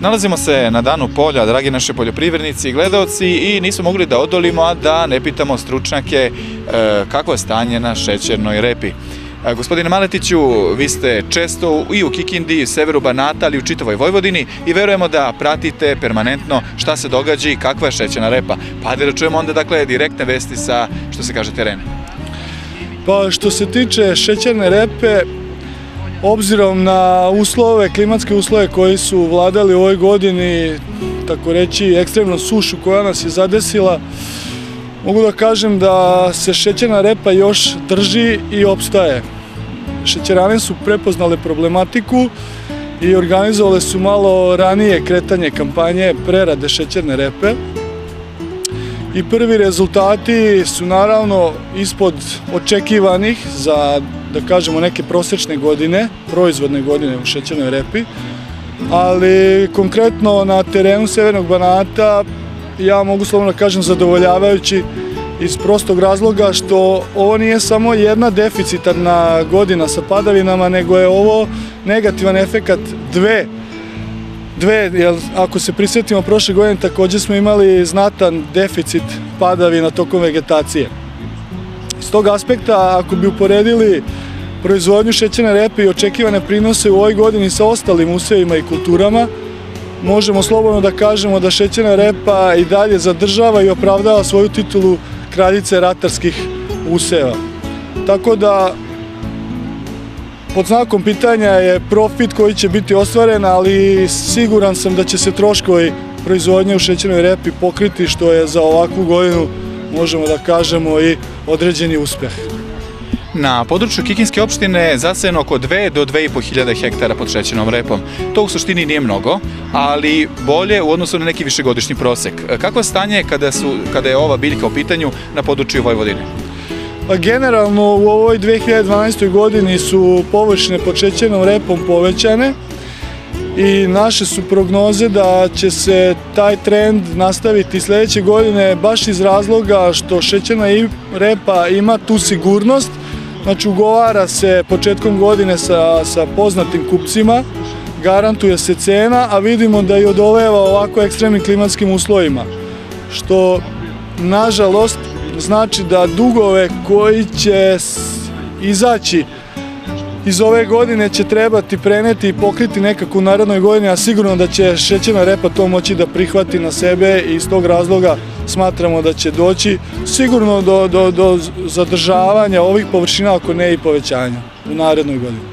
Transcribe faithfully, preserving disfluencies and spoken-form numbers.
Nalazimo se na danu polja, dragi naši poljoprivrednici i gledaoci, i nismo mogli da odolimo, a da ne pitamo stručnjake e, kakvo je stanje na šećernoj repi. E, gospodine Maletiću, vi ste često i u Kikindi, i u severu Banata, ali i u čitavoj Vojvodini i verujemo da pratite permanentno šta se događa i kakva je šećerna repa. Pa da čujemo onda dakle direktne vesti sa, što se kaže, terena. Pa što se tiče šećerne repe, obzirom na uslove, klimatske uslove koji su vladali u ovoj godini, tako reći ekstremnu sušu koja nas je zadesila, mogu da kažem da se šećerna repa još drži i opstaje. Šećerane su prepoznale problematiku i organizovale su malo ranije kretanje kampanje prerade šećerne repe. I prvi rezultati su naravno ispod očekivanih za, da kažemo, neke prosječne godine, proizvodne godine u šećernoj repi, ali konkretno na terenu severnog Banata ja mogu slobodno da kažem zadovoljavajući iz prostog razloga što ovo nije samo jedna deficitarna godina sa padavinama, nego je ovo negativan efekat dve Dve, jer ako se prisjetimo prošle godine također smo imali znatan deficit padavina tokom vegetacije. Iz tog aspekta, ako bi uporedili proizvodnju šećerne repe i očekivane prinose u ovoj godini sa ostalim usevima i kulturama, možemo slobodno da kažemo da šećerna repa i dalje zadržava i opravdava svoju titulu kraljice ratarskih useva. Tako da pod znakom pitanja je profit koji će biti ostvaren, ali siguran sam da će se troškovi proizvodnje u šećernoj repi pokriti, što je za ovakvu godinu, možemo da kažemo, i određeni uspeh. Na području Kikinske opštine zasejano oko dve do dve i po hiljade hektara pod šećernom repom. To u suštini nije mnogo, ali bolje u odnosu na neki višegodišnji prosek. Kako je stanje kada, su, kada je ova biljka u pitanju na području Vojvodine? Pa generalno u ovoj dve hiljade dvanaestoj godini su površine pod šećernom repom povećane i naše su prognoze da će se taj trend nastaviti sljedeće godine baš iz razloga što šećerna repa ima tu sigurnost, znači ugovara se početkom godine sa, sa poznatim kupcima, garantuje se cena, a vidimo da i odoleva ovako ekstremnim klimatskim uslovima, što nažalost znači da dugove koji će izaći iz ove godine će trebati preneti i pokriti nekako u narednoj godini, a sigurno da će šećerna repa to moći da prihvati na sebe i iz tog razloga smatramo da će doći sigurno do, do, do zadržavanja ovih površina, ako ne i povećanja u narednoj godini.